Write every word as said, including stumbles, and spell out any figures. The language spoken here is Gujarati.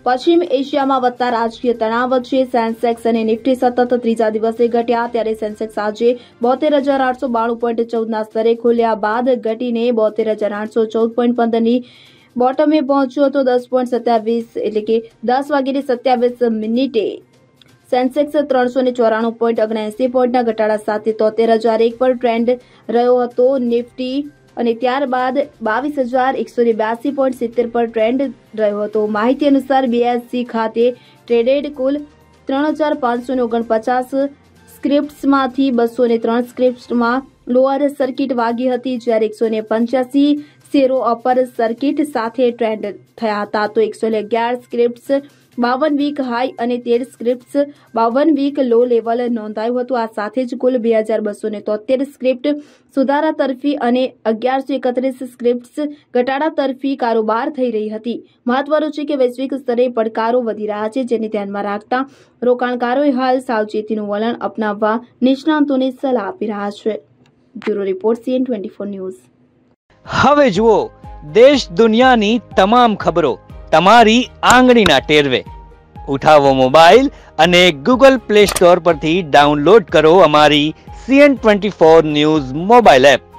પશ્ચિમ એશિયામાં વધતા રાજકીય તણાવ વચ્ચે સેન્સેક્સ અને નિફ્ટી સતત ત્રીજા દિવસે ઘટ્યા, ત્યારે સેન્સેક્સ આજે બોતેર હજાર આઠસો બાણું પોઈન્ટ ચૌદના સ્તરે ખુલ્યા બાદ ઘટીને બોતેર હજાર આઠસો ચૌદ પોઈન્ટ પંદરની બોટમે પહોંચ્યો હતો. દસ પોઈન્ટ સત્યાવીસ એટલે કે દસ વાગ્યે સત્યાવીસ મિનિટે સેન્સેક્સ ત્રણસો ને ચોરાણું પોઈન્ટ ઓગણએસી પોઈન્ટના ઘટાડા સાથે તોતેર હજાર એક પર ટ્રેન્ડ રહ્યો હતો. નિફ્ટી અને ત્યારબાદ બાવીસ હજાર એકસો ને બ્યાસી પોઈન્ટ સિત્તેર પર ટ્રેન્ડ રહ્યો હતો. માહિતી અનુસાર બીએસસી ખાતે ટ્રેડેડ કુલ ત્રણ હજાર પાંચસો ને ઓગણપચાસ સ્ક્રિપ્ટ્સમાંથી બસો ને ત્રણ સ્ક્રિપ્ટ્સમાં લોઅર સર્કિટ વાગી હતી, જ્યારે એકસો ને પંચ્યાસી શેરો અપર સર્કિટ સાથે ટ્રેન્ડ થયા હતા. તો એકસો ને અગિયાર સ્ક્રિપ્ટ્સ બાવન વીક હાઈ અને તેર સ્ક્રિપ્ટ્સ બાવન વીક લો લેવલ નોંધાયું હતું. આ સાથે જ કુલ બે હજાર બસો ને તોતેર સ્ક્રિપ્ટ સુધારા તરફી અને અગિયારસો એકત્રીસ સ્ક્રિપ્ટ્સ ઘટાડા તરફી કારોબાર થઈ રહી હતી. મહત્વનું છે કે વૈશ્વિક સ્તરે પડકારો વધી રહ્યા છે, જેને ધ્યાનમાં રાખતા રોકાણકારોએ હાલ સાવચેતીનું વલણ અપનાવવા નિષ્ણાંતોને સલાહ આપી રહ્યા છે. Bureau report CN twenty four news. હવે જુઓ દેશ દુનિયાની તમામ ખબરો તમારી આંગળીના ટેરવે. ઉઠાવો મોબાઈલ અને ગૂગલ પ્લે સ્ટોર પરથી ડાઉનલોડ કરો અમારી CN twenty four news mobile app.